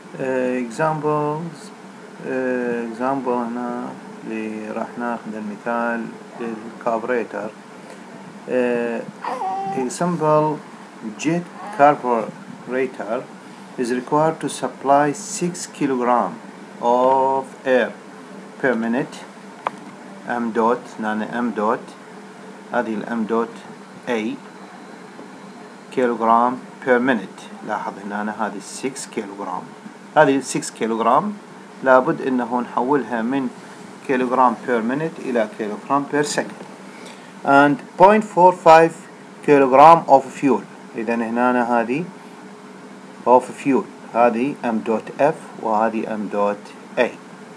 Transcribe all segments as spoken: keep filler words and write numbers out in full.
examples example هنا اللي راح ناخذ المثال للكاربوريتر. a simple jet carburetor is required to supply six kilogram of air per minute. m dot هنا m dot هذه الام دوت A كيلوغرام per minute. لاحظ هنا هذه ستة كيلوغرام، هذه ستة كيلوغرام لابد انه نحولها من كيلوغرام per minute الى كيلوغرام per second. and zero point four five كيلوغرام of fuel. اذا هنا هذه of fuel، هذه m dot F وهذه m dot A.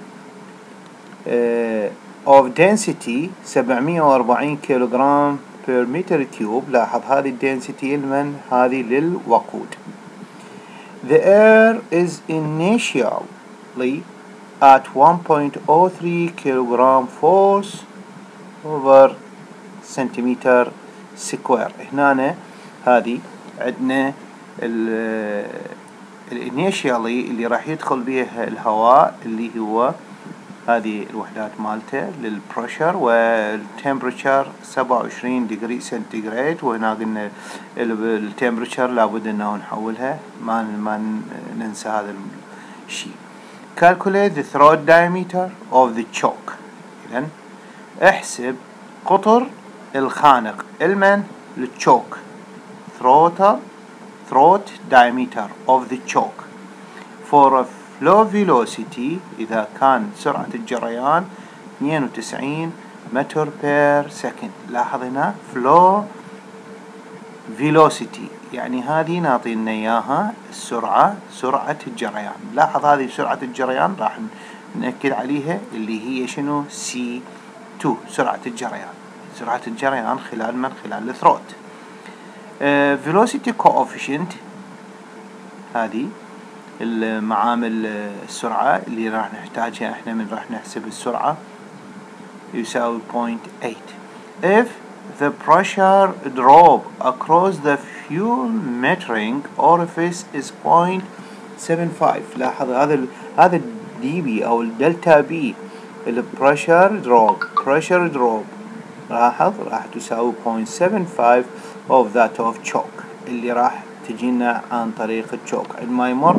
uh, of density سبعمية وأربعين كيلوغرام per meter cube. لاحظ هذه الدنسيتي لمن؟ هذه للوقود. the air is initially at one point zero three kilogram force over centimeter square. هنا هذه عندنا ال initially اللي راح يدخل بها الهواء اللي هو هذه الوحدات مالته للبريشر، والتمبريتشر سبعة وعشرين ديجري سنتيغريد. وهنا قلنا التمبريتشر لابد انه نحولها، ما ما ننسى هذا الشيء. calculate the throat diameter of the choke. اذا احسب قطر الخانق المن للتشوك. throat throat diameter of the choke for a flow velocity إذا كان سرعة الجريان اثنين وتسعين متر per second. لاحظ هنا flow velocity يعني هذه نعطينا إياها السرعة، سرعة الجريان. لاحظ هذه سرعة الجريان راح نأكد عليها اللي هي شنو؟ سي تو، سرعة الجريان، سرعة الجريان خلال من؟ خلال الثروت. uh, velocity coefficient هذه المعامل السرعة اللي راح نحتاجها احنا من راح نحسب السرعة، يساوي zero point eight. if the pressure drop across the fuel metering orifice is zero point seven five. لاحظ هذا هذا الدي بي او الدلتا بي البريشر دروب، بريشر دروب لاحظ راح تساوي zero point seven five of that of choke اللي راح تجينا عن طريق التشوك عندما يمر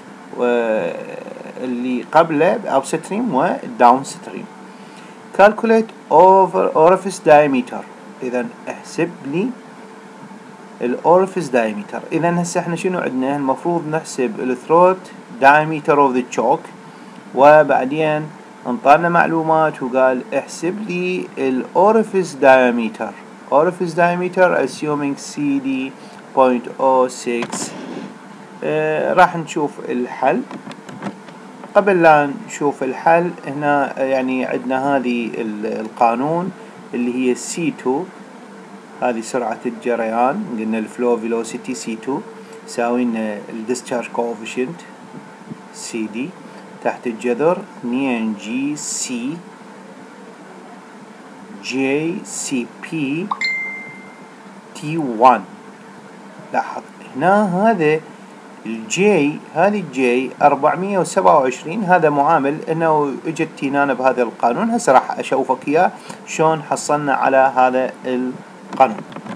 واللي قبله اب ستريم وداون ستريم. calculate over orifice diameter. اذا احسب لي الاورفيس diameter. اذا هسه احنا شنو عندنا؟ المفروض نحسب الثروت diameter of the choke، وبعدين انطانا معلومات وقال احسب لي الاورفيس diameter. orifice diameter assuming سي دي zero point zero six. آه راح نشوف الحل. قبل لا نشوف الحل هنا يعني عندنا هذه القانون اللي هي سي تو، هذه سرعة الجريان، قلنا الفلو فيلوسيتي سي تو يساوي لنا الديسشارج كوفيشنت سي دي تحت الجذر اثنين جي سي جي سي بي تي واحد. لاحظ هنا هذا الجي، هذه الجي أربعمية وسبعة وعشرين، هذا معامل انه اجت تينانا بهذا القانون. هسه راح اشوفك اياه شلون حصلنا على هذا القانون.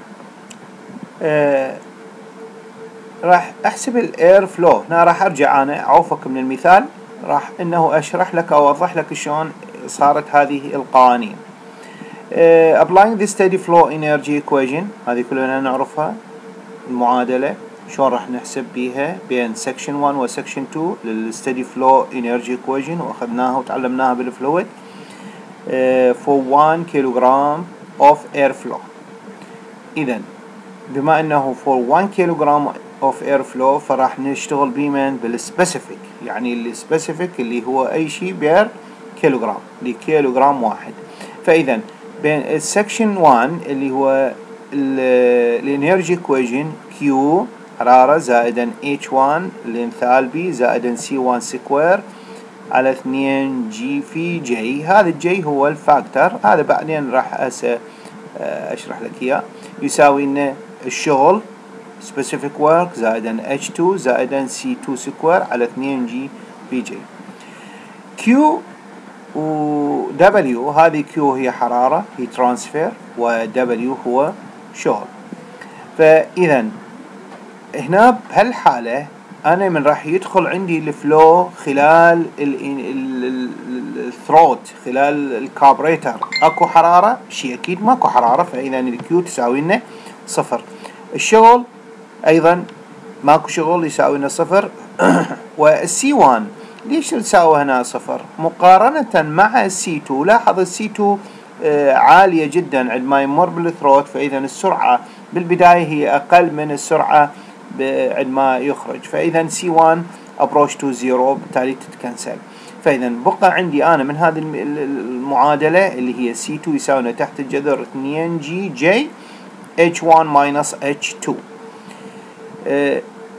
آه راح احسب الاير فلو. هنا راح ارجع انا اعوفك من المثال، راح انه اشرح لك او اوضح لك شلون صارت هذه القوانين. آه applying the steady flow energy equation، هذه كلنا نعرفها المعادلة شلون راح نحسب بيها بين سكشن واحد وسكشن اثنين للستدي فلو انرجي equation، واخذناها وتعلمناها بالفلويد. uh, for one kilogram of air flow. اذا بما انه for one kilogram of air flow فراح نشتغل بمن؟ بالسبيسيفيك، يعني السبيسيفيك اللي هو اي شيء بير كيلوغرام لكيلوغرام واحد. فاذا بين السكشن واحد اللي هو الانرجي equation Q حرارة زائدا H واحد الانثالبي زائدا سي واحد سكوير على اثنين جي في جي. هذا الجي هو الفاكتور، هذا بعدين راح اشرح لك اياه. يساوي لنا الشغل specific work زائدا H two زائدا سي تو سكوير على اثنين جي في جي. Q و W، هذه Q هي حرارة هي ترانسفير، و W هو شغل. فإذا هنا بهالحالة أنا من راح يدخل عندي الفلو خلال الثروت خلال الكابريتر أكو حرارة؟ شيء أكيد ماكو حرارة، فإذا الكيو تساوي لنا صفر. الشغل أيضا ماكو شغل يساوي لنا صفر. والسي واحد ليش تساوي هنا صفر؟ مقارنة مع السي تو، لاحظ السي تو عالية جدا عندما يمر بالثروت، فإذا السرعة بالبداية هي أقل من السرعة عندما يخرج، فإذا سي واحد approach to zero بالتالي تتكنسل. فإذا بقى عندي أنا من هذه المعادلة اللي هي سي تو يساوي تحت الجذر اثنين جي جي إتش واحد minus إتش تو. آه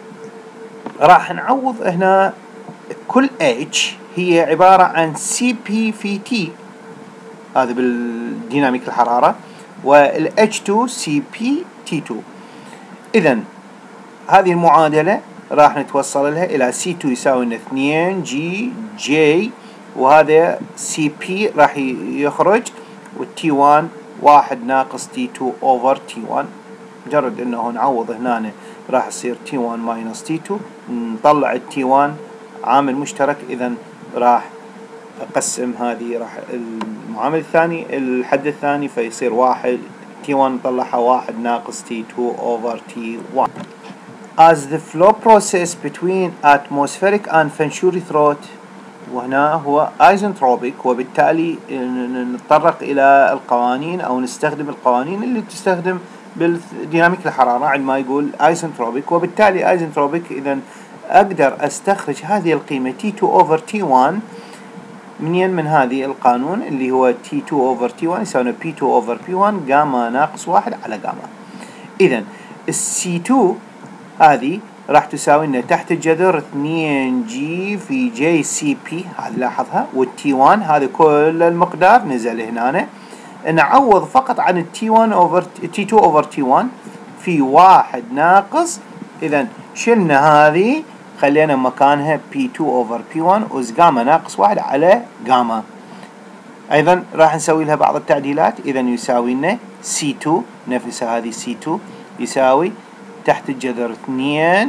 راح نعوض هنا كل H هي عبارة عن سي بي في T، هذا بالديناميك الحرارة، وال إتش تو سي بي تي تو. إذا هذه المعادلة راح نتوصل لها إلى سي تو يساوي لنا اثنين جي جي، وهذا سي بي راح يخرج، والتي واحد واحد ناقص تي تو أوفر تي واحد. مجرد إنه نعوض هنا راح يصير تي واحد ماينس تي تو، نطلع التي واحد عامل مشترك، إذا راح أقسم هذه راح المعامل الثاني الحد الثاني فيصير واحد، تي واحد نطلعها واحد ناقص تي تو أوفر تي واحد. As the flow process between atmospheric and Venturi throat، وهنا هو ايزنتروبيك، وبالتالي نتطرق إلى القوانين أو نستخدم القوانين اللي تستخدم بالديناميك الحرارة عندما يقول ايزنتروبيك، وبالتالي ايزنتروبيك إذا أقدر أستخرج هذه القيمة تي تو over تي واحد منين؟ من هذه القانون اللي هو تي تو over تي واحد يساوي بي تو over بي واحد جاما ناقص واحد على جاما. إذا السي تو هذه راح تساوي لنا تحت الجذر اثنين جي في جي سي بي، هذه لاحظها، والتي واحد هذا كل المقدار نزل هنا، نعوض فقط عن التي واحد over تي تو over تي واحد في واحد ناقص، إذا شلنا هذه خلينا مكانها بي تو over بي واحد أس جاما ناقص واحد على جاما. أيضا راح نسوي لها بعض التعديلات، إذا يساوي لنا سي تو نفسها هذه سي تو يساوي تحت الجذر اثنين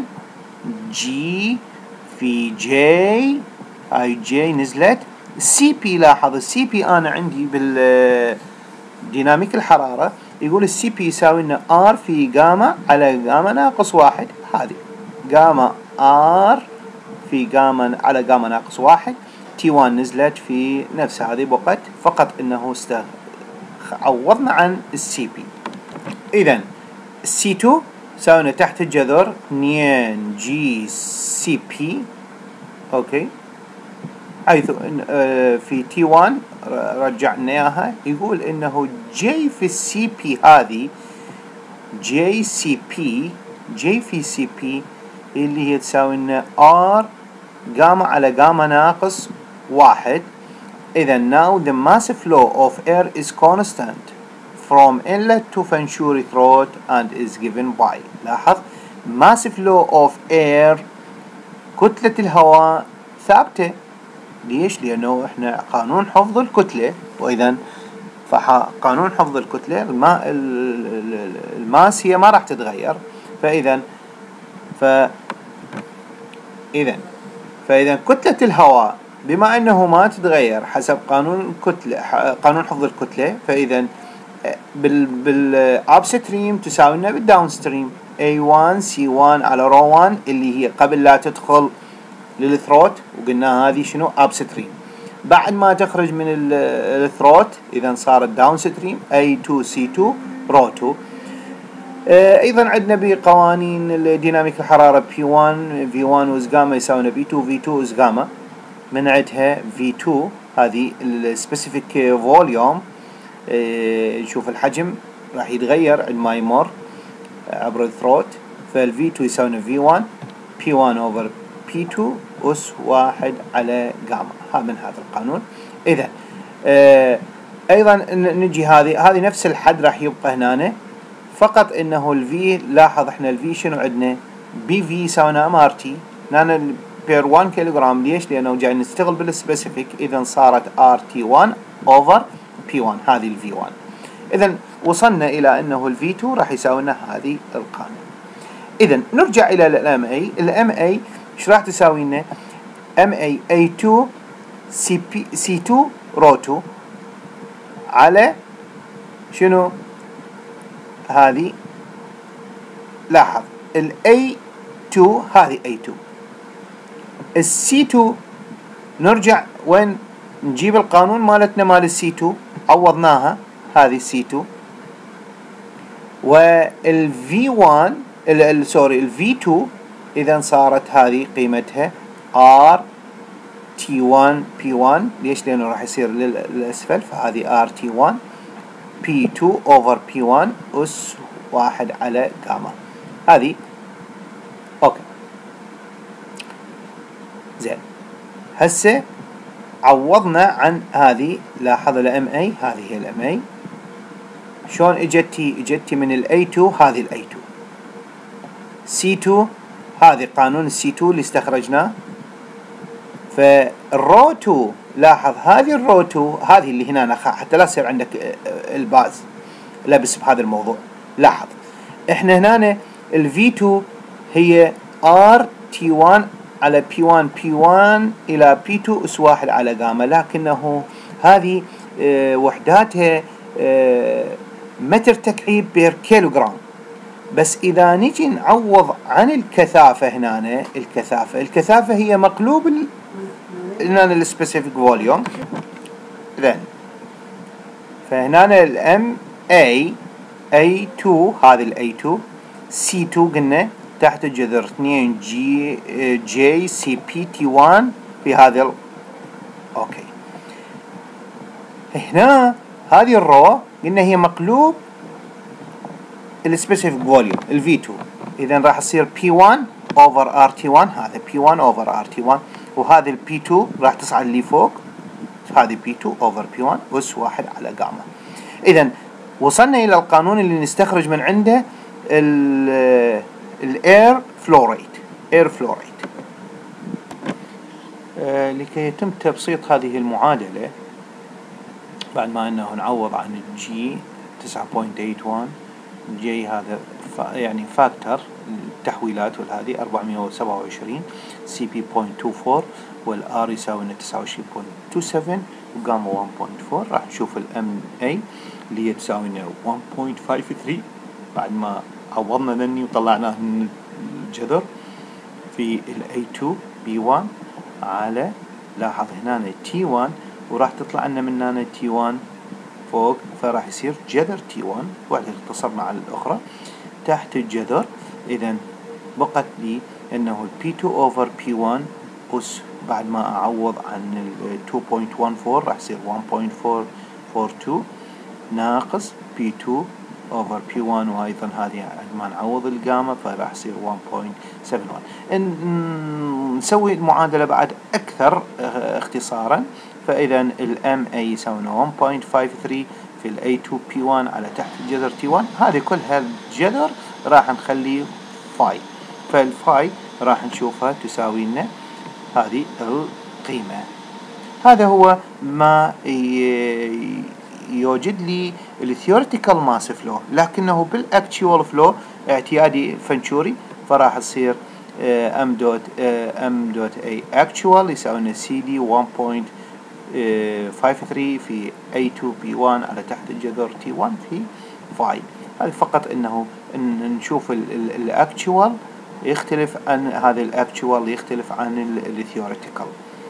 جي في جي، هاي جي نزلت، السي بي لاحظ السي بي أنا عندي بالديناميك الحرارة يقول السي بي يساوي لنا ار في جاما على جاما ناقص واحد، هذه جاما ار في جاما على جاما ناقص واحد. تي واحد نزلت في نفس هذه بقت، فقط انه استغ... عوضنا عن السي بي. اذا السي تو ساوينا تحت الجذر اثنين جي سي بي، اوكي، حيث في تي واحد رجعنا اياها يقول انه جي في السي بي هذه جي سي بي، جي في سي بي اللي هي تساوي لنا ار جاما على جاما ناقص واحد. إذا now the mass flow of air is constant from inlet to Venturi throat and is given by، لاحظ mass flow of air كتلة الهواء ثابتة. ليش؟ لأنه إحنا قانون حفظ الكتلة، وإذا فقانون حفظ الكتلة الماء الماس هي ما راح تتغير، فإذا ف إذا فإذا كتلة الهواء بما أنه ما تتغير حسب قانون الكتلة قانون حفظ الكتلة، فإذا بال بالأبستريم تساوي لنا بالداونستريم إيه واحد سي واحد على رو واحد اللي هي قبل لا تدخل للثروت، وقلنا هذه شنو أبستريم. بعد ما تخرج من الثروت إذا صارت داونستريم إيه اثنين سي اثنين رو اثنين. ايضا عندنا بقوانين الديناميك الحراره بي واحد في واحد اس جاما يساوي بي اثنين في اثنين اس جاما، من عندها في اثنين هذه السبيسيفيك فوليوم، نشوف الحجم راح يتغير عندما يمر عبر الثروت، فالفي اثنين يساوي في واحد بي واحد اوفر بي اثنين اس واحد على جاما، ها من هذا القانون. اذا ايضا نجي هذه هذه نفس الحد راح يبقى هنا، فقط انه الفي، لاحظ احنا الفي شنو عندنا؟ بي في يساوي ام ار تي، هنا بير واحد كيلوغرام. ليش؟ لانه جاي نشتغل بالسبيسيفيك، اذا صارت ار تي واحد اوفر بي واحد، هذه الفي واحد. اذا وصلنا الى انه الفي تو راح يساوي لنا هذه القانون. اذا نرجع الى الام اي. الام اي ايش راح تساوي لنا؟ ام اي اي تو سي بي سي تو رو تو على شنو؟ هذه لاحظ ال إيه تو هذه إيه تو، ال سي تو نرجع وين نجيب القانون مالتنا مال ال سي تو، عوضناها هذه سي تو، وال في واحد ال سوري ال في تو اذا صارت هذه قيمتها ار تي واحد بي واحد. ليش؟ لانه راح يصير للاسفل، فهذه ار تي واحد بي تو اوفر بي واحد اس واحد على جاما. هذه اوكي زين. هسه عوضنا عن هذه، لاحظ الام اي، هذه هي الام اي. شلون اجتي؟ اجتي من الاي تو، هذه الاي تو. سي تو هذه قانون السي تو اللي استخرجناه. فالرو تو، لاحظ هذه الرو تو هذه اللي هنا حتى لا يصير عندك الباز لبس بهذا الموضوع. لاحظ احنا هنا الفي تو هي ار تي واحد على بي واحد بي واحد الى بي تو اس واحد على جاما، لكنه هذه اه وحداتها اه متر تكعيب بير كيلوغرام. بس اذا نجي نعوض عن الكثافة هنا، الكثافة الكثافة هي مقلوب هنا السبيسيفيك فوليوم. then فهنا الام اي اي تو، هذه الاي تو، سي تو قلنا تحت الجذر اثنين جي جي سي بي تي واحد في هذا ال... اوكي. هنا هذه الرو قلنا هي مقلوب السبيسيفيك فوليوم الفي تو، اذا راح تصير بي واحد اوفر ار تي واحد، هذا بي واحد اوفر ار تي واحد، وهذه البي تو راح تصعد لي فوق، هذه بي تو اوفر بي واحد اس واحد على جاما. اذا وصلنا الى القانون اللي نستخرج من عنده الاير فلو ريت. اير فلو ريت آه لكي يتم تبسيط هذه المعادله، بعد ما انه نعوض عن الجي تسعة فاصلة ثمانية واحد، جي هذا يعني فاكتور التحويلات، والهذه أربعمئة وسبعة وعشرين، سي بي صفر فاصلة اثنين وعشرين، والار يساوي لنا تسعة وعشرين فاصلة سبعة وعشرين، وجاما واحد فاصلة أربعة. راح نشوف الام اي اللي هي تساوي لنا واحد فاصلة خمسة ثلاثة بعد ما عوضنا ذني وطلعناه من الجذر في ال إيه تو بي واحد على، لاحظ هنا تي واحد، وراح تطلع لنا من هنا تي واحد فوق، فراح يصير جذر تي واحد، واحدة اختصرنا على الأخرى تحت الجذر. إذا بقت لي أنه بي تو over بي واحد أس، بعد ما أعوض عن ال اثنين فاصلة واحد أربعة راح يصير واحد فاصلة أربعة أربعة اثنين ناقص بي تو over بي واحد، وأيضا هذه بعد ما نعوض الجاما فراح يصير واحد فاصلة سبعة واحد. إن نسوي المعادلة بعد أكثر اختصارا، فإذا الام اي يساوي واحد فاصلة خمسة ثلاثة في ال إيه تو بي واحد على تحت الجذر تي واحد، هذه كلها الجذر راح نخلي فاي، فالفاي راح نشوفها تساوي لنا هذه القيمة. هذا هو ما يوجد لي الثيوريتيكال ماس فلو، لكنه بالاكتشوال فلو اعتيادي فنشوري، فراح تصير ام دوت ام دوت اي اكتشوال يساوي لنا سي دي واحد فاصلة خمسة ثلاثة في إيه تو بي واحد على تحت الجذر تي واحد في فاي. هذا فقط انه إن نشوف الاكتشوال يختلف عن هذا الاكتشوال يختلف عن الثيوريتيكال.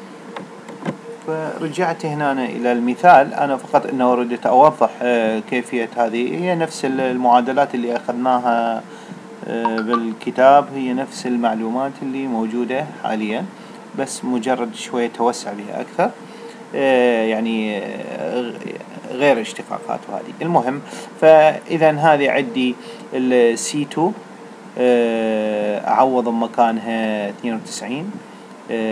فرجعت هنا أنا إلى المثال، أنا فقط أنه أردت أوضح كيفية هذه، هي نفس المعادلات اللي أخذناها بالكتاب، هي نفس المعلومات اللي موجودة حاليا، بس مجرد شوية توسع بها أكثر، يعني غير اشتقاقات وهذه. المهم، فإذا هذه عندي ال سي تو أعوض مكانها اثنين وتسعين،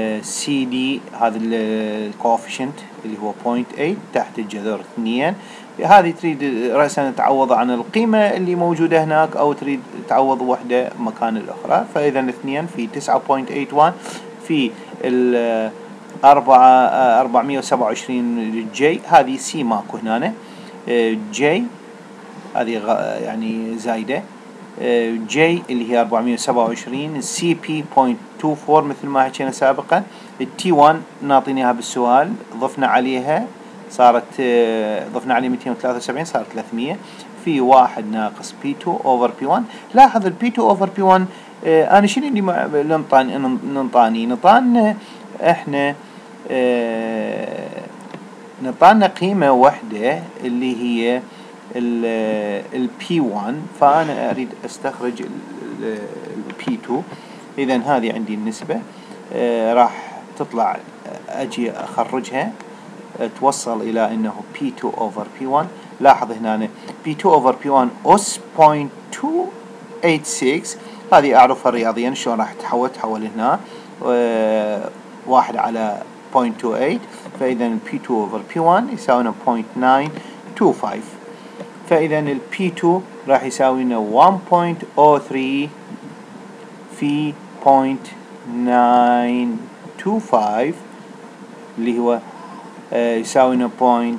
سي دي هذا الكوفيشنت اللي هو صفر فاصلة ثمانية تحت الجذر اثنين، هذه تريد رأسا تعوض عن القيمة اللي موجودة هناك أو تريد تعوض وحدة مكان الأخرى. فإذا الاثنين في تسعة فاصلة ثمانية واحد في ال أربعة أربعمية وسبعة وعشرين جي، هذه سي ماكو هنا، جي هذه يعني زايدة، جي اللي هي أربعمية وسبعة وعشرين، سي بي صفر فاصلة اثنين أربعة مثل ما حكينا سابقا. التي واحد نعطيناها بالسؤال، ضفنا عليها صارت ضفنا عليه مئتين وثلاثة وسبعين صارت ثلاثمية، في واحد ناقص بي تو اوفر بي واحد. لاحظ البي تو اوفر بي واحد اه انا شنو اللي ننطاني ننطاني نطان احنا اه نطانا قيمة واحدة اللي هي ال بي واحد، فأنا أريد أستخرج ال بي تو. إذا هذه عندي النسبة اه راح تطلع، أجي أخرجها توصل إلى أنه بي تو over بي واحد. لاحظ هنا بي تو over بي واحد أس صفر فاصلة اثنين ثمانية ستة، هذه أعرفها رياضيا شلون راح تحول تحول هنا اه واحد على صفر فاصلة اثنين وعشرين، فإذا البي تو over بي واحد يساوي صفر فاصلة تسعة اثنين خمسة، فإذا البي تو راح يساوي لنا واحد فاصلة صفر ثلاثة في صفر فاصلة تسعة اثنين خمسة اللي هو آه يساوي لنا بوينت.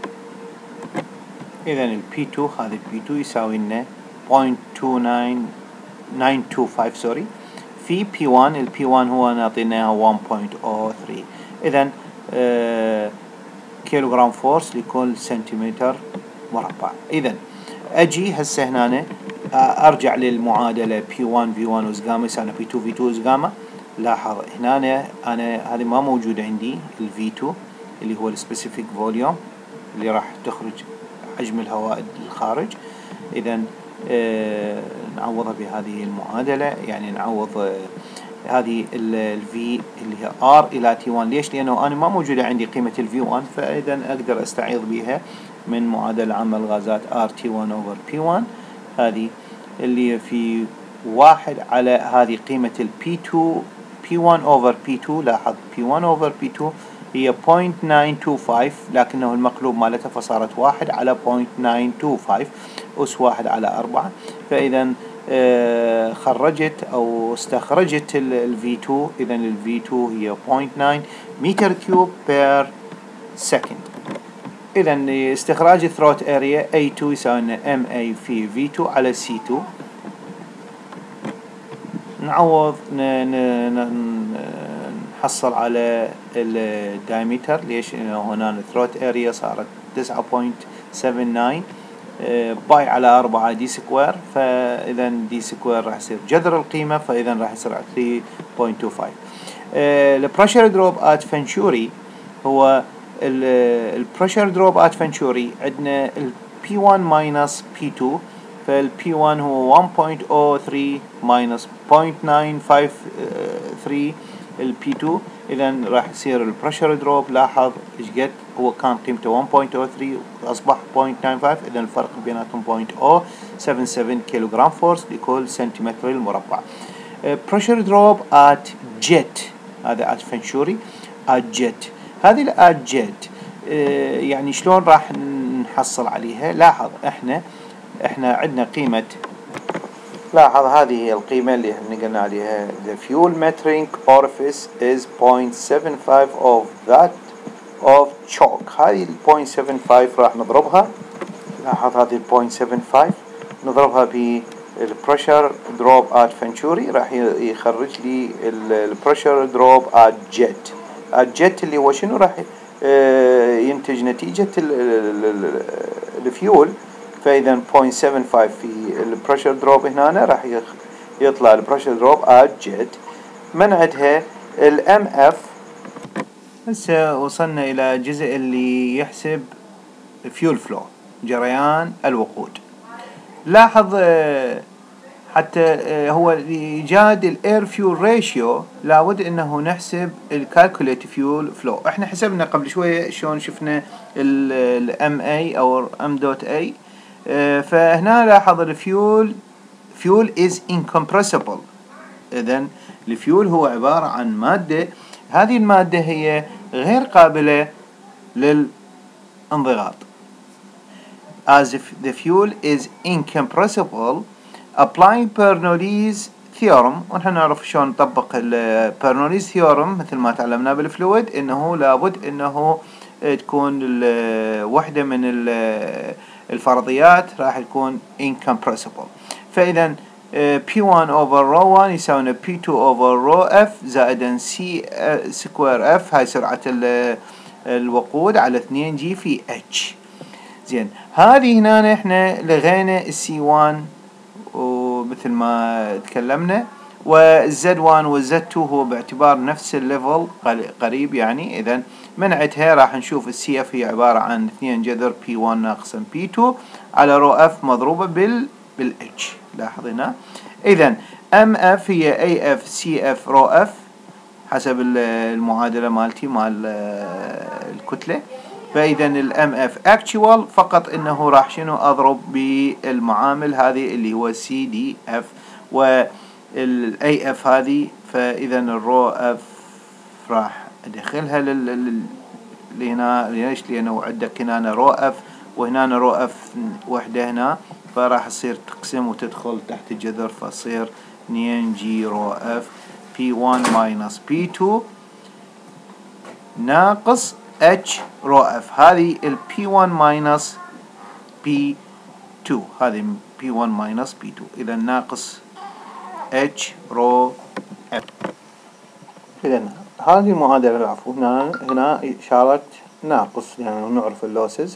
إذا البي تو هذا البي تو يساوي لنا صفر فاصلة تسعة اثنين خمسة سوري في بي واحد. البي واحد هو نعطينا واحد فاصلة صفر ثلاثة. إذا آه كيلوغرام فورس لكل سنتيمتر مربع. إذا أجي هسه هنا أرجع للمعادلة بي واحد في واحد أس جاما يساوي بي تو في تو أس جاما. لاحظ هنا أنا هذه ما موجودة عندي ال في تو اللي هو السبيسيفيك فوليوم اللي راح تخرج حجم الهواء الخارج. إذا آه نعوضها بهذه المعادلة، يعني نعوض آه هذه ال V اللي هي R إلى تي واحد. ليش؟ لأنه أنا ما موجودة عندي قيمة ال في واحد، فإذا أقدر أستعيض بها من معادلة عامة الغازات R تي واحد over بي واحد، هذه اللي في واحد على هذه قيمة ال بي تو بي واحد over بي تو. لاحظ بي واحد over بي تو هي صفر فاصلة تسعة اثنين خمسة، لكنه المقلوب مالتها فصارت واحد على صفر فاصلة تسعة اثنين خمسة أس واحد على أربعة. فإذا آه خرجت أو استخرجت ال في تو. إذا ال في تو هي صفر فاصلة تسعة متر كيوب بير سكند. إذا استخراج ثروت اريا إيه تو يساوي لنا ام اي في في تو على سي تو. نعوض نحصل على الدايمتر. ليش؟ لأنه هنا الثروت اريا صارت تسعة فاصلة سبعة تسعة باي على أربعة دي سكوير، فإذا دي سكوير راح يصير جذر القيمة، فإذا راح يصير ثلاثة فاصلة اثنين خمسة. البريشر دروب ات فنشوري هو البريشر دروب ات فنشوري عندنا ال بي واحد ماينس بي تو، فال بي واحد هو واحد فاصلة صفر ثلاثة ماينس صفر فاصلة تسعة خمسة ثلاثة ال بي تو. إذا راح يصير البريشر دروب، لاحظ إيش قد هو كان قيمته واحد فاصلة صفر ثلاثة وأصبح صفر فاصلة تسعة خمسة، إذا الفرق بيناتهم صفر فاصلة سبعة سبعة كيلوغرام فورس لكل سنتيمتر المربع. بريشر دروب ات جيت، هذا ات فنشوري ات جيت. هذه الات جيت يعني شلون راح نحصل عليها؟ لاحظ احنا احنا عندنا قيمة، لاحظ هذه هي القيمة اللي احنا قلنا عليها the fuel metering orifice is zero point seven five of that of choke. هذه ال zero point seven five راح نضربها، لاحظ هذه ال zero point seven five نضربها ب البريشر دروب ات فنشوري، راح يخرج لي البريشر دروب ات جيت. الجيت اللي هو شنو؟ راح ينتج نتيجة الفيول. فإذا zero point seven five في البريشر دروب هنا راح يطلع البريشر دروب ات جيت. من عندها الام اف. هسه وصلنا إلى الجزء اللي يحسب فيول فلو، جريان الوقود. لاحظ حتى هو لإيجاد الاير فيول ريشيو لابد انه نحسب الكالكوليت فيول فلو. احنا حسبنا قبل شوية شلون شفنا الام اي او ام دوت اي. فهنا لاحظ الفيول فيول از incompressible. اذن الفيول هو عبارة عن مادة، هذه المادة هي غير قابلة للانضغاط. as if the fuel is incompressible applying Bernoulli's theorem. ونحن نعرف شلون نطبق ال Bernoulli's theorem مثل ما تعلمنا بالفلويد إنه لابد إنه تكون وحدة من الفرضيات راح تكون incompressible. فإذا بي ون over رو ون يساوي بي تو over رو اف زائدا سي سكوير اف، هاي سرعة الوقود، على اثنين جي في اتش. زين، هذه هنا احنا لغينا السي ون ومثل ما تكلمنا، والزد ون والزد تو هو باعتبار نفس الليفل قريب يعني. اذا منعتها راح نشوف السي اف هي عبارة عن اثنين جذر بي ون ناقصا بي تو على رو اف مضروبة بال بالاتش. لاحظ هنا اذا ام اف هي اي اف سي اف رو اف حسب المعادلة مالتي مال الكتلة. فاذا الام اف اكتوال فقط انه راح شنو اضرب بالمعامل هذه اللي هو سي دي اف والاي اف هذه. فاذا الرو اف راح ادخلها لل هنا. ليش؟ لانه عندك هنا رو اف وهنا رو اف وحده هنا، فراح تصير تقسم وتدخل تحت الجذر، فتصير اثنين جي رو اف بي ون ماينس بي تو ناقص اتش رو اف. هذه ال بي ون ماينس بي تو، هذه بي ون ماينس بي تو، اذا ناقص اتش رو اف. اذا هذه المعادلة العفو هنا هنا اشارة ناقص، يعني نعرف اللوسز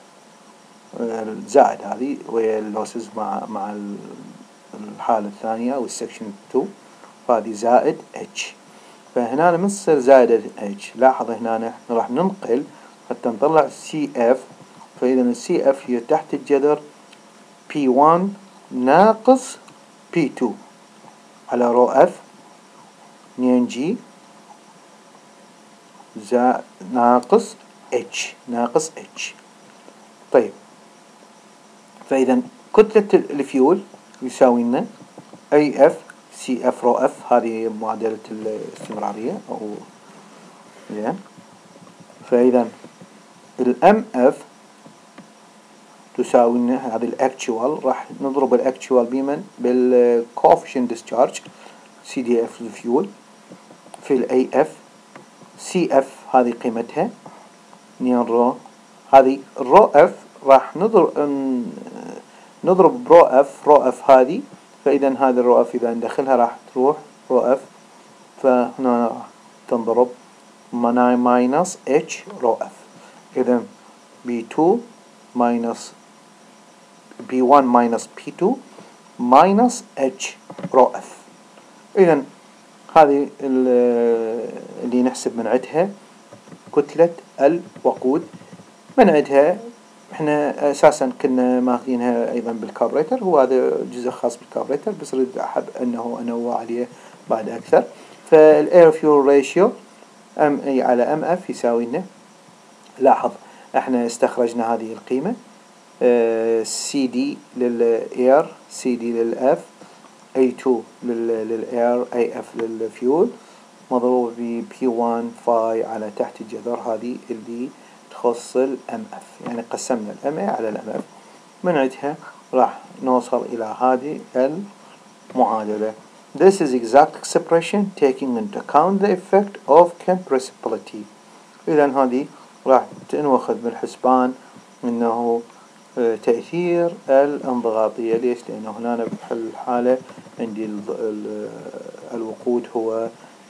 زائد هذه وهي اللوسز مع مع الحالة الثانية او السكشن تو، فهذه زائد اتش. فهنا لما تصير زائد اتش لاحظ هنا راح ننقل حتى نطلع سي اف. فاذا السي اف هي تحت الجذر بي ون ناقص بي تو على رو اف اثنين جي زائد ناقص اتش ناقص اتش. طيب، فاذا كتلة الفيول يساوي لنا اي اف سي اف رو اف، هذه معادلة الاستمرارية او زين. فاذا الام اف تساوي لنا هذه الاكتوال، راح نضرب الاكتوال بمن بالكوفيشنت ديسشارج سي دي اف الفيول في الاي اف سي اف، هذه قيمتها اثنين رو. هذه الرو اف راح نضرب نضرب برو اف، رو اف هذه. فاذا هذه الرو اف اذا ندخلها راح تروح رو اف، فهنا راح تنضرب ماينس اتش رو اف. اذا بي تو ماينس بي ون ماينس بي تو ماينس اتش رو اف. اذا هذه اللي نحسب من عندها كتلة الوقود. من عندها احنا اساسا كنا ماخذينها ايضا بالكاربريتر، هو هذا جزء خاص بالكاربريتر بس اريد احب انه انوع عليه بعد اكثر. فالاير فيول ريشيو ام اي على ام اف يساوي لنا، لاحظ احنا استخرجنا هذه القيمة سي دي للاير، سي دي للاف، اي تو للاير، اي اف للفيول، مضروب ب بي ون فاي على تحت الجذر، هذه اللي تخص الام اف. يعني قسمنا الام اي على الام اف، من عندها راح نوصل الى هذه المعادلة. This is exact expression taking into account the effect of compressibility. اذا هذه راح تنوخذ بالحسبان انه تأثير الانضغاطية. ليش؟ لانه هنا بهالحالة عندي الوقود هو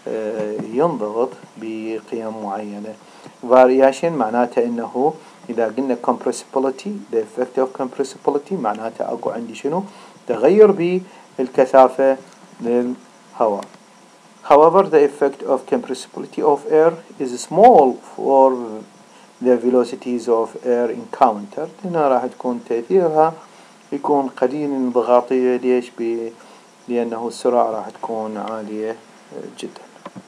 ينضغط بقيم معينة. variation معناته انه اذا قلنا compressibility the effect of compressibility معناته اكو عندي شنو تغير بالكثافة للهواء. However, the effect of compressibility of air is small for the velocities of air encountered. هنا راح تكون تأثيرها يكون قليل الانضغاطية. ليش؟ ب لأنه السرعة راح تكون عالية جدا.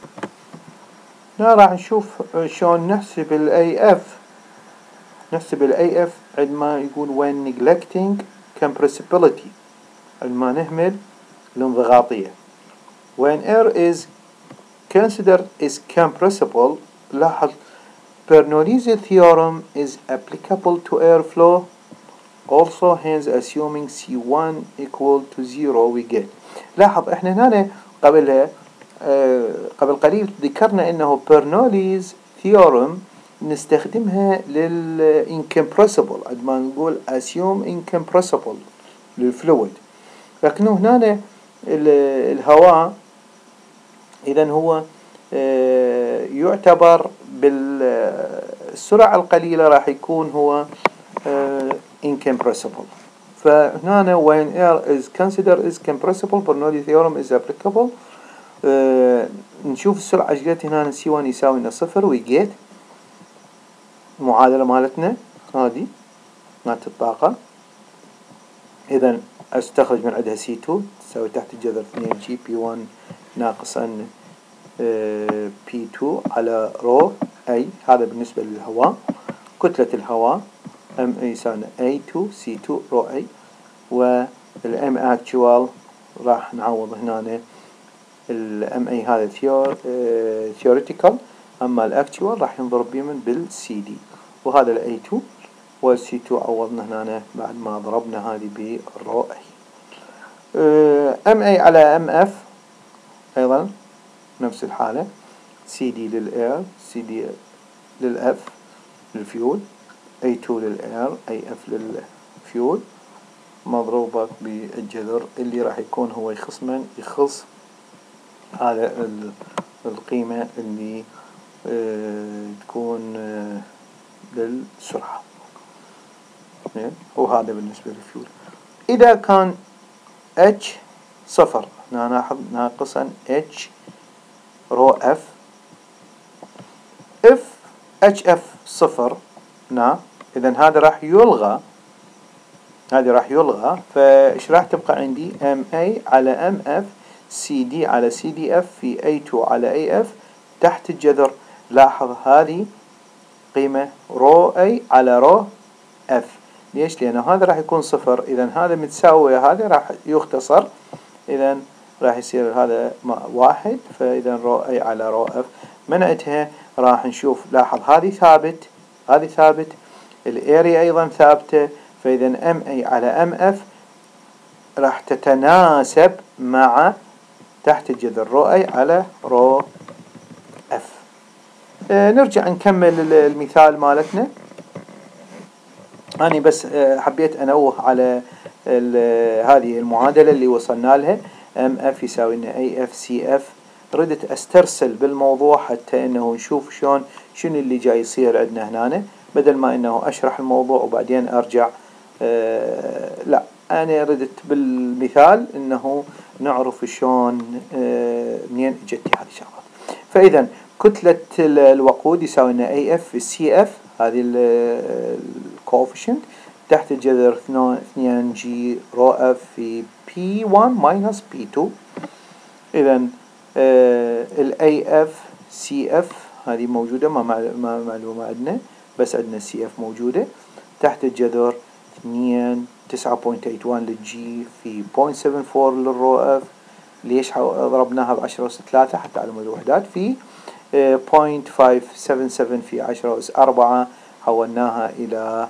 هنا راح نشوف شلون نحسب ال إيه إف. نحسب ال إيه إف عندما يقول when neglecting compressibility، عندما نهمل الانضغاطية. When air is considered is compressible، لاحظ Bernoulli's theorem is applicable to airflow also hence assuming C one equal to zero we get. لاحظ احنا هنا قبلها آه قبل قليل ذكرنا انه برنوليز theorem نستخدمها لل incompressible عندما نقول assume incompressible للفلويد، لكنه هنا الهواء إذن هو يعتبر بالسرعة القليلة راح يكون هو incompressible. فهنا when air is considered is compressible Bernoulli theorem is applicable. نشوف السرعة ايش هنا سي واحد يساوي لنا صفر ويجيت المعادلة مالتنا هذه مالت الطاقة. إذن استخرج من عندها سي تو تساوي تحت الجذر اثنين جي بي واحد ناقصا بي تو على رو اي. هذا بالنسبة للهواء. كتلة الهواء ام اي يساوي اي تو سي تو رو اي، والام اكتوال راح نعوض هنا الام اي هذا ثيوريتيكال، اما الاكتوال راح ينضرب بيمن بالسي دي، وهذا الاي تو والسي تو عوضنا هنا بعد ما ضربنا هذه بالرو اي. ام اي على ام اف ايضا نفس الحالة، سي دي للاير سي دي للاف للفيول، اي تو للاير اي اف للفيول، مضروبة بالجذر اللي راح يكون هو يخص من يخص هذا القيمة اللي اه تكون اه للسرعة، وهذا بالنسبة للفيول. إذا كان H صفر ناخذ ناقصا H رو F، if H F صفر نا إذن هذا راح يلغى، هذا راح يلغى، فإيش راح تبقى عندي إم إيه على إم إف سي دي على سي دي إف في إيه تو على إيه إف تحت الجذر. لاحظ هذه قيمة رو اي على رو اف. ليش؟ لأنه هذا راح يكون صفر، إذا هذا متساوي هذا راح يختصر، إذا راح يصير هذا واحد، فإذا رو اي على رو اف منعتها راح نشوف. لاحظ هذه ثابت، هذه ثابت، الاريا أيضا ثابتة، فإذا ام اي على ام اف راح تتناسب مع تحت الجذر رو اي على رو اف. آه نرجع نكمل المثال مالتنا. أنا بس آه حبيت أنوه على هذه المعادلة اللي وصلنا لها ام اف يساوي لنا اي اف سي اف. ردت استرسل بالموضوع حتى انه نشوف شلون شنو اللي جاي يصير عندنا هنا، بدل ما انه اشرح الموضوع وبعدين ارجع. آه لا، انا ردت بالمثال انه نعرف شلون آه منين اجتني هذه الشغلات. فاذا كتلة الوقود يساوي لنا اي اف في سي اف، هذه الكوفيشنت تحت الجذر اثنين جي رو اف في بي واحد ماينس بي تو. اذا الاي اف سي اف هذه موجودة، ما ما معلومة عندنا، بس عندنا سي اف موجودة تحت الجذر اثنين تسعة فاصلة ثمانية وثمانين للجي في صفر فاصلة سبعة أربعة للرو اف. ليش ضربناها بعشرة أس ثلاثة حتى على الوحدات في صفر فاصلة خمسة سبعة سبعة في عشرة أس أربعة، حولناها إلى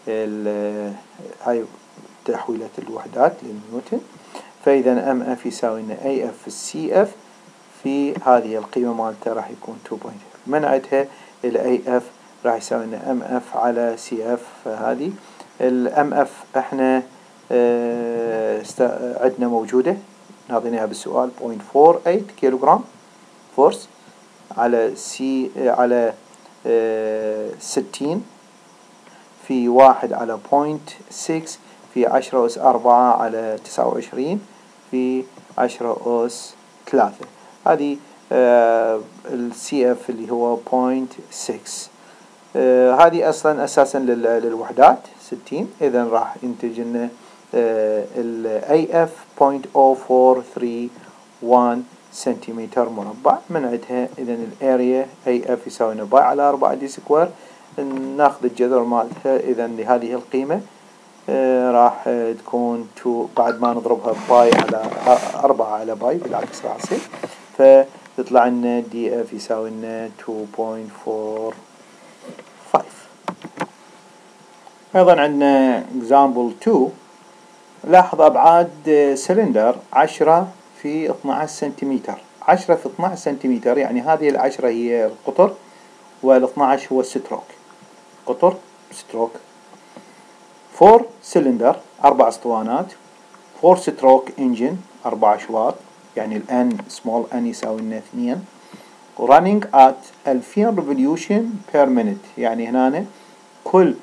هاي تحويلة الوحدات للنيوتن. فإذا ام اف يساوي لنا اي اف في السي اف في هذه القيمة مالتها راح يكون اثنين فاصلة خمسة. منعتها الاي اف راح يساوي لنا ام اف على سي اف. فهذه الام اف احنا اه عندنا موجودة، ناظرينها بالسؤال صفر فاصلة أربعة ثمانية كيلوغرام فورس على سي على اه ستين في واحد على صفر فاصلة ستة في عشرة أس أربعة على تسعة وعشرين في عشرة أس ثلاثة. هذه آه السي اف اللي هو صفر فاصلة ستة. آه هذه أصلا أساسا للوحدات ستين، إذا راح ينتج لنا آه الاي اف صفر فاصلة صفر أربعة ثلاثة واحد سنتيمتر مربع. منعتها إذا الاريا اي اف يساوي لنا باي على أربعة دي سكوير. ناخذ الجذر مالتها إذا لهذه القيمة آه راح آه تكون تو بعد ما نضربها باي على أربعة على باي بالعكس راح يصير، فتطلع لنا دي اف يساوي لنا اثنين فاصلة أربعة خمسة. أيضا عندنا example two. لاحظ أبعاد سلندر عشرة في اثني عشر سنتيمتر. عشرة في اثني عشر سنتيمتر، يعني هذه العشرة هي القطر والاثني عشر هو الستروك. قطر ستروك. فور سلندر أربع اسطوانات. فور ستروك انجن أربع أشواط، يعني الان سمول ان يساوي لنا اثنين. running at ألفين revolution per minute، يعني هنا كل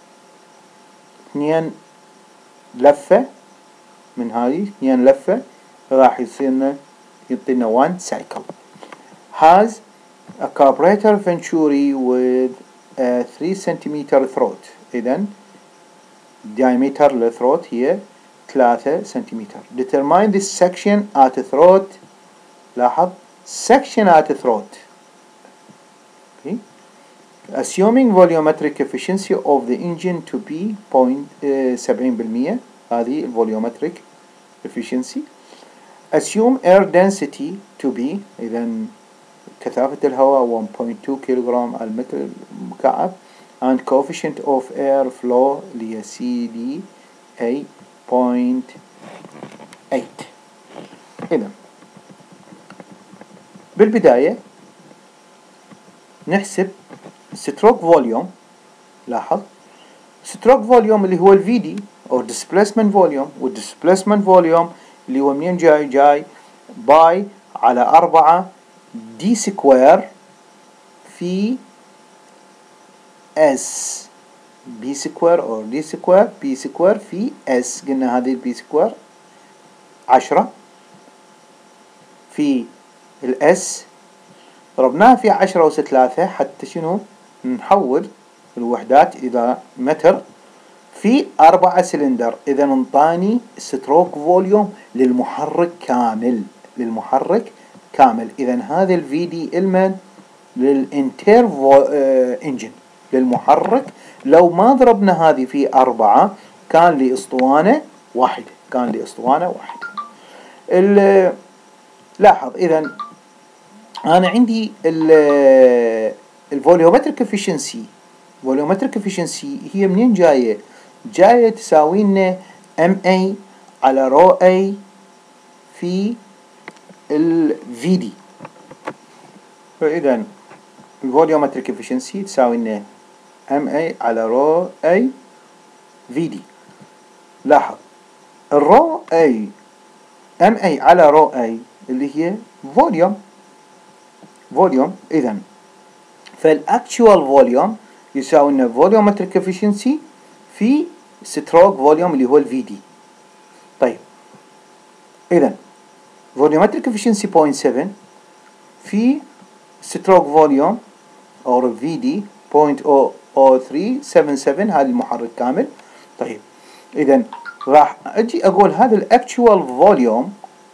اثنين لفة من هذه اثنين لفة راح يصيرنا يعطينا one cycle. has a carburetor venturi with a three centimeter throat. إذن diameter للثروت هي ثلاثة سنتيمتر. determine this section at throat. لاحظ section at throat. okay. assuming volumetric efficiency of the engine to be سبعين بالمئة. هذه volumetric efficiency. assume air density to be، إذن كثافة الهواء واحد فاصلة اثنين كيلوغرام على المتر مكعب. and coefficient of air flow اللي هي سي دي اي صفر فاصلة ثمانية. إذن بالبداية نحسب stroke volume. لاحظ stroke volume اللي هو ال في دي أو displacement volume، وال displacement volume اللي هو منين جاي؟ جاي باي على أربعة دي سكوير في اس. بي سكوير أو دي سكوير، بي سكوير في اس. قلنا هذه البي سكوير عشرة في الاس ضربناها في عشرة وس ثلاثة حتى شنو؟ نحول الوحدات إلى متر في أربعة سلندر. إذا انطاني ستروك فوليوم للمحرك كامل، للمحرك كامل. إذا هذا الفي دي المن للانتير اه انجن، للمحرك. لو ما ضربنا هذه في أربعة كان لي اسطوانة واحدة، كان لي اسطوانة واحدة. لاحظ إذا أنا عندي الفوليومتريك افشنسي. فوليومتريك افشنسي هي منين جاية؟ جاية تساوي لنا ام اي على رو اي في ال في دي. فإذا الفوليومتريك افشنسي تساوي لنا ام اي على رو اي في دي. لاحظ الرو اي ام اي على رو اي اللي هي فوليوم، فوليوم. إذا فالاكتشوال فوليوم يساوي لنا فوليومتريك افشنسي في ستروك فوليوم اللي هو الفي دي. طيب إذا فوليومتريك افشنسي صفر فاصلة سبعة في ستروك فوليوم أو في دي صفر فاصلة صفر ثلاثة سبعة سبعة، هذا المحرك كامل. طيب إذا راح أجي أقول هذا الاكتشوال فوليوم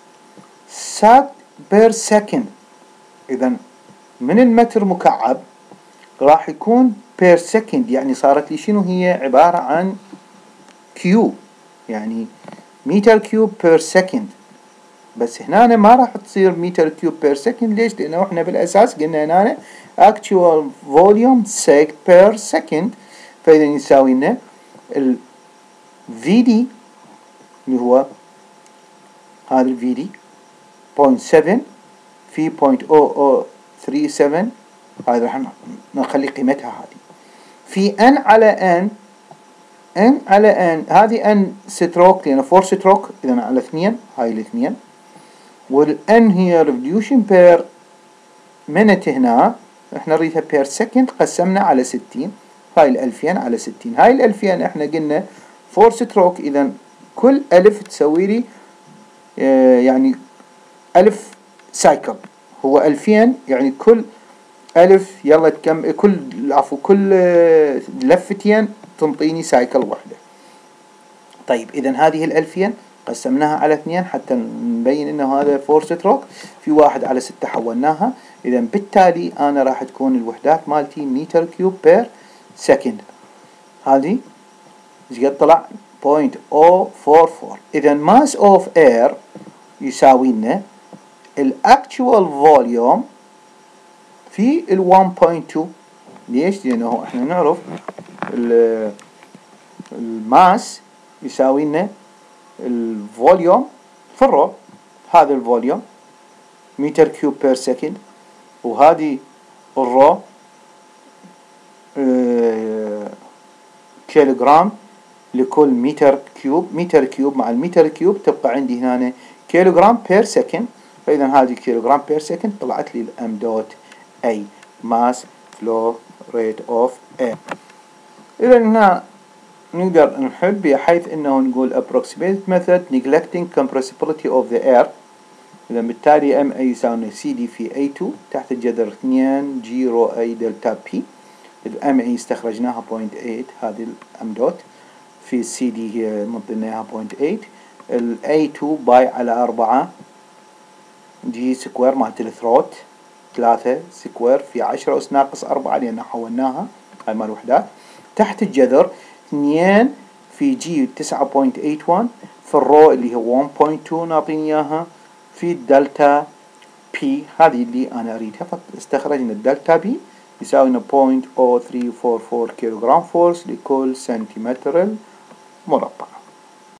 سات بير سكند. إذا من المتر مكعب راح يكون بير سكند، يعني صارت لي شنو هي؟ عبارة عن كيو، يعني متر كيوب بير سكند. بس هنا أنا ما راح تصير متر كيوب بير سكند. ليش؟ لأنه احنا بالأساس قلنا هنا actual volume sec per second. فإذا يساوي لنا ال في دي اللي هو هذا ال في دي صفر فاصلة سبعة في صفر فاصلة صفر صفر ثلاثة سبعة، هذا راح نخلي قيمتها هذه في n على n. n على n هذه n ستروك لأنه فور ستروك، إذا على اثنين، هاي الاثنين. والn هي revolution per minute. هنا احنا نريدها per second، قسمنا على ستين. هاي الألفين على ستين. هاي الألفين احنا قلنا فور ستروك، إذا كل ألف تسوي لي اه يعني ألف سايكل. هو ألفين يعني كل ألف يلا كم كل عفوا كل لفتين تنطيني سايكل واحدة. طيب إذا هذه الألفين قسمناها على اثنين حتى نبين إنه هذا فور ستروك، في واحد على ستة حولناها. إذا بالتالي أنا راح تكون الوحدات مالتي متر كيوب بير سكند. هذه إيش قد طلع؟ صفر فاصلة صفر أربعة أربعة. إذا mass of air يساوي لنا الأكتشوال فوليوم في ال واحد فاصلة اثنين. ليش؟ لأنه احنا نعرف ال الماس يساوي لنا الفوليوم في الرو. هذا الفوليوم متر كيوب بير سكند، وهذه الرو اه كيلوغرام لكل متر كيوب. متر كيوب مع المتر كيوب تبقى عندي هنا كيلوغرام بير سكند، فإذا هذه كيلوغرام بير سكند طلعت لي الام دوت اي ماس فلو ريت اوف اير. إذا هنا نقدر نحل بحيث انه نقول approximate method neglecting compressibility of the air. إذا بالتالي ام اي يساوي سي دي في اي تو تحت الجذر اثنين جي رو اي دلتا بي. الام اي استخرجناها صفر فاصلة ثمانية، هذه الام دوت في السي دي هي مضيناها صفر فاصلة ثمانية. الاي تو باي على أربعة جي سكوير مالت الثروت ثلاثة سكوير في عشرة أس ناقص أربعة لأن حولناها هاي مال وحدات، تحت الجذر اثنين في جي تسعة فاصلة ثمانية واحد في الرو اللي هو واحد فاصلة اثنين نعطيني إياها في الدلتا بي هذه اللي أنا أريدها. فاستخرجنا الدلتا بي يساوي صفر فاصلة صفر ثلاثة أربعة أربعة كيلوغرام فورس لكل سنتيمتر مربع.